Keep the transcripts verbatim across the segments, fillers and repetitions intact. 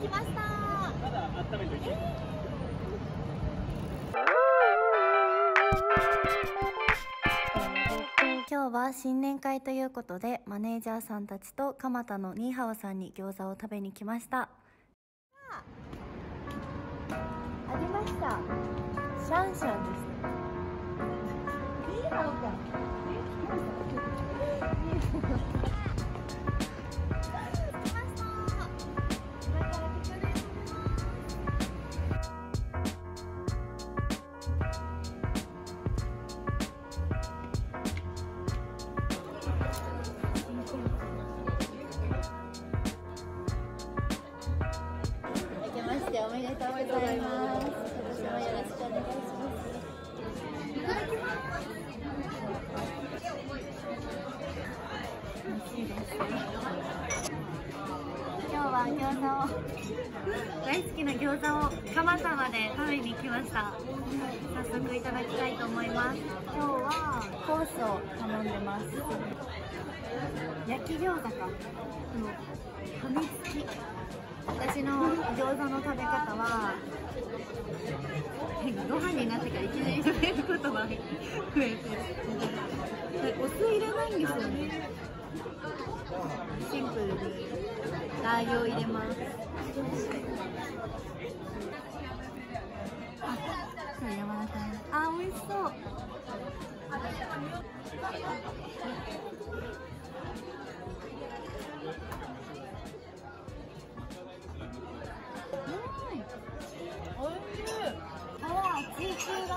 ました。まだ温めておいて。今日は新年会ということで、マネージャーさんたちと蒲田のニーハオさんに餃子を食べに来ました。ありました。シャンシャンです。ニーハオか。おめでとうございます。今年もよろしくお願いします。いただきます。美味しいです。今日は餃子を大好きな餃子を蒲田まで食べに来ました。早速いただきたいと思います。今日はコースを頼んでます。焼き餃子か。ファミチキ。私の餃子の食べ方はご飯になってからいきなり食べることが増えて、お酢入れないんですよね。シンプルにラー油を入れます。あ、これ山田さん。あ、美味しそう。あら、水球だ。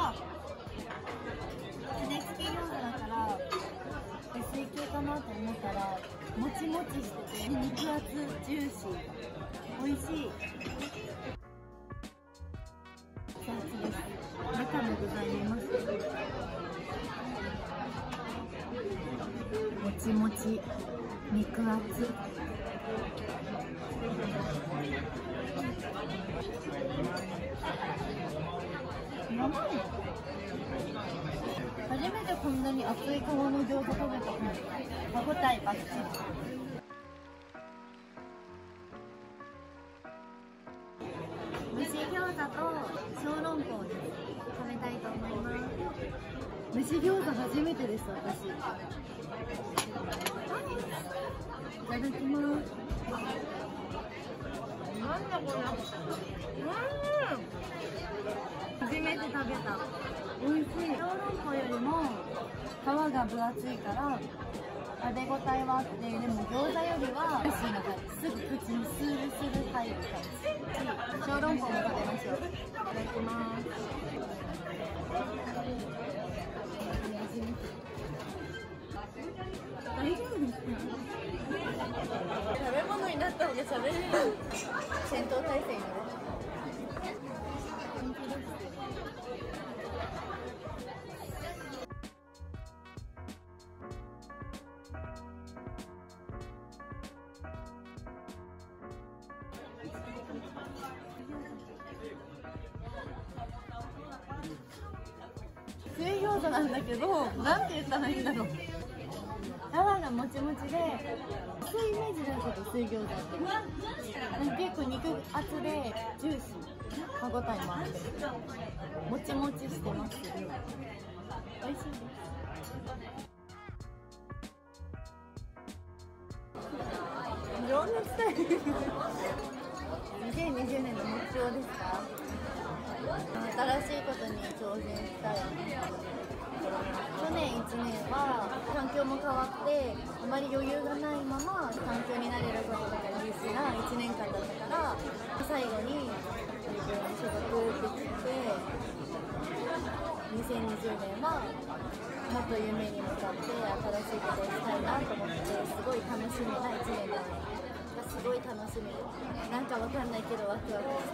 骨付き餃子だから水球かなと思ったらもちもちしてて肉厚ジューシー、美味しい。熱々です。中の具材見ます。もちもち、肉厚。やばい。初めてこんなに熱い皮の餃子食べた。歯ごたえバッチリ。蒸し餃子と小籠包です。食べたいと思います。蒸し餃子初めてです、私。いただきます。なんだこれ。うん。初めて食べた。美味しい。小籠包よりも皮が分厚いから食べ応えはあって、でも餃子よりは美味しいのがすぐ口にスールスル入る感じ。小籠包も食べましょう。いただきます。大丈夫ですか？食べ物になった方が喋れる。戦闘態勢になる。水餃子なんだけど、なんて言ったらいいんだろう。皮がもちもちで、薄いイメージだけど水餃子って結構肉厚でジューシー、歯ごたえもあってもちもちしてますけど美味しいです。情熱タイム。にせんにじゅうねんの目標ですか？新しいことに挑戦したい。去年いちねんは環境も変わってあまり余裕がないまま環境になれることが大事ないちねんかんだったから、最後に所属できて、にせんにじゅうねんはもっと夢に向かって新しいことをしたいなと思って、すごい楽しみないちねんだった。すごい楽しみ。なんかわかんないけどワクワクして。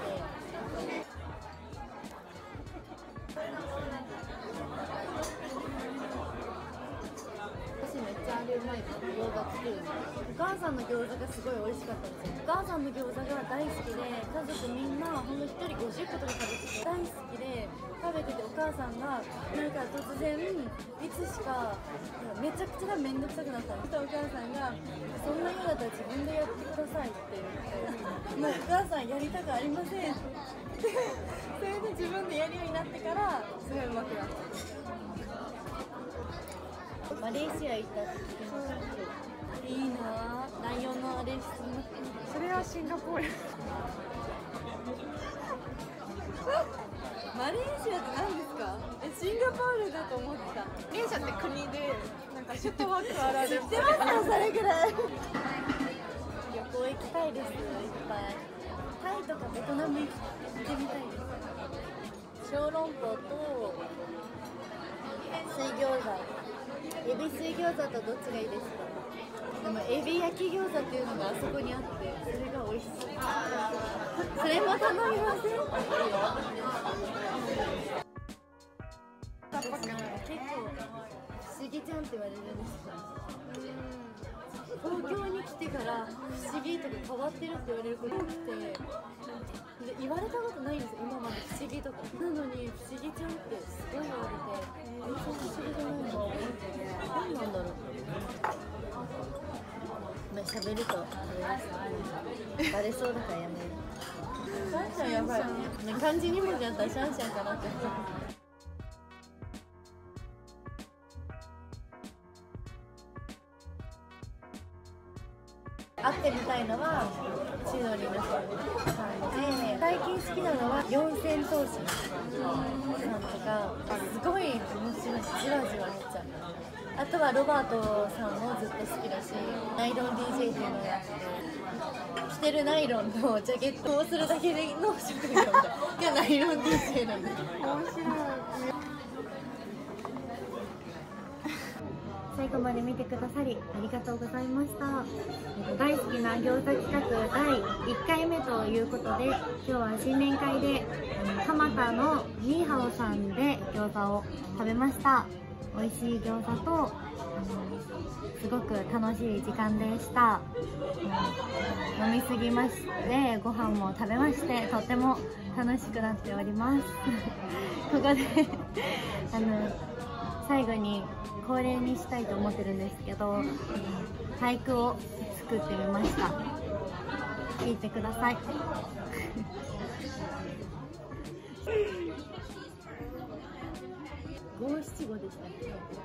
私めっちゃあれ毎日動画作るの。お母さんの餃子がすごい美味しかったんですよ。お母さんの餃子が大好きで、家族みんなほんのひとりごじゅっことか食べてて大好きで、食べててお母さんがなんか突然いつしかめちゃくちゃ面倒くさくなったんです。お母さんがそんなようだったら自分でやってくださいって言って、もうお母さんやりたくありませんってそれで自分でやるようになってからすごいうまくなった。マレーシア行ったって聞きました。いいなぁ、ライオンのあれ質問。 それはシンガポール。 マレーシアって何ですか？え、シンガポールだと思ってた。 マレーシアって国でなんか首都はクアラルンプール。 知ってますかそれぐらい。旅行行きたいです、いっぱい。タイとかベトナム行ってみたいです。小籠包と水餃子。エビ水餃子とどっちがいいですか？でもエビ焼き餃子っていうのがあそこにあって、それが美味しい。それも頼みません？結構不思議ちゃんって言われるんですか？東京に来てから不思議とか変わってるって言われること多くて、で言われたことないんですよ、今まで不思議とか。なのに不思議ちゃんってすごい言われて、え、そんな不思議じゃないの？何なんだろう。まあ、喋るとバレそうだからやめる。シャンシャンやばい。漢字に文字あったらシャンシャンかなって。会ってみたいのは千鳥のさんで、最近好きなのは四千頭身さんとか、すごい面白いし、じわじわめっちゃ。あとはロバートさんもずっと好きだし、ナイロン ディージェー っていうのをやって着てるナイロンのジャケットをするだけの職業がナイロン ディージェー なんです。面白い。最後まで見てくださりありがとうございました。大好きな餃子企画だいいっかいめということで、今日は新年会で蒲田のニーハオさんで餃子を食べました。美味しい餃子とすごく楽しい時間でした。飲みすぎましてご飯も食べまして、とっても楽しくなっておりますここであの最後に恒例にしたいと思ってるんですけど、俳句を作ってみました。聞いてください五七五でした。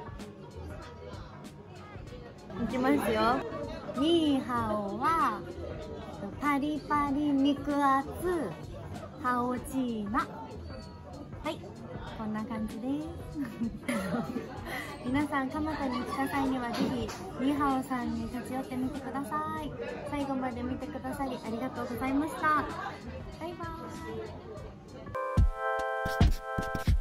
いきますよ。ニーハオはパリパリ肉厚ハオチーナ。はい、こんな感じです皆さん蒲田に来た際にはぜひニーハオさんに立ち寄ってみてください。最後まで見てくださりありがとうございました。バイバーイ。